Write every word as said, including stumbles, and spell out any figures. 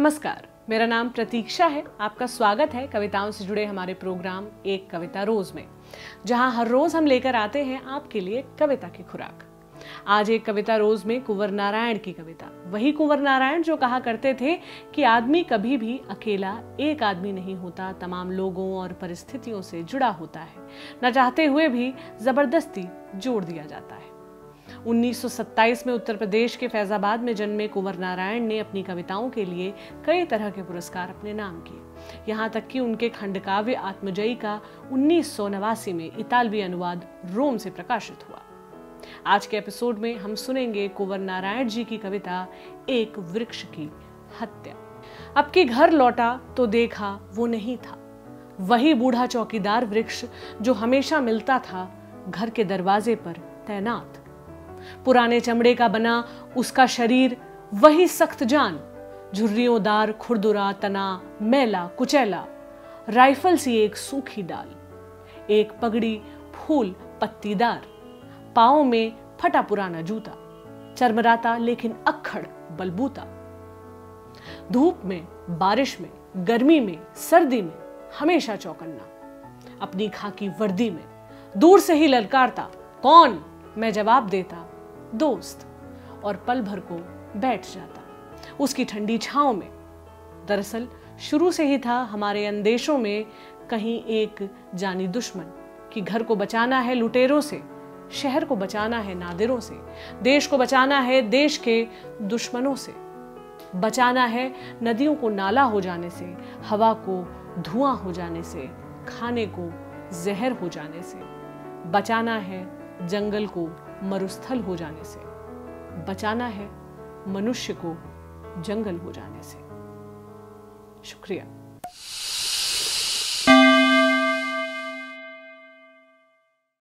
नमस्कार, मेरा नाम प्रतीक्षा है। आपका स्वागत है कविताओं से जुड़े हमारे प्रोग्राम एक कविता रोज में, जहां हर रोज हम लेकर आते हैं आपके लिए कविता की खुराक। आज एक कविता रोज में कुंवर नारायण की कविता, वही कुंवर नारायण जो कहा करते थे कि आदमी कभी भी अकेला एक आदमी नहीं होता, तमाम लोगों और परिस्थितियों से जुड़ा होता है, न चाहते हुए भी जबरदस्ती जोड़ दिया जाता है। उन्नीस सौ सत्ताईस में उत्तर प्रदेश के फैजाबाद में जन्मे कुंवर नारायण ने अपनी कविताओं के लिए कई तरह के पुरस्कार अपने नाम किए। यहाँ तक कि उनके खंडकाव्य आत्मजयी का उन्नीस सौ नवासी में इतालवी अनुवाद रोम से प्रकाशित हुआ। आज के एपिसोड में हम सुनेंगे कुंवर नारायण जी की कविता एक वृक्ष की हत्या। अब के घर लौटा तो देखा वो नहीं था, वही बूढ़ा चौकीदार वृक्ष जो हमेशा मिलता था घर के दरवाजे पर तैनात। पुराने चमड़े का बना उसका शरीर, वही सख्त जान, झुर्रियोंदार खुरदुरा तना, मैला कुचैला, राइफल सी एक सूखी डाल, एक पगड़ी फूल पत्तीदार, पाँव में फटा पुराना जूता, चरमराता लेकिन अक्खड़ बलबूता। धूप में, बारिश में, गर्मी में, सर्दी में हमेशा चौकन्ना, अपनी खाकी वर्दी में दूर से ही ललकारता, कौन? मैं जवाब देता, दोस्त, और पल भर को बैठ जाता उसकी ठंडी छांव में। दरअसल शुरू से ही था हमारे अंदेशों में कहीं एक जानी दुश्मन कि घर को बचाना है लुटेरों से, शहर को बचाना है नादिरों से, देश को बचाना है देश के दुश्मनों से, बचाना है नदियों को नाला हो जाने से, हवा को धुआं हो जाने से, खाने को जहर हो जाने से, बचाना है जंगल को मरुस्थल हो जाने से, बचाना है मनुष्य को जंगल हो जाने से। शुक्रिया।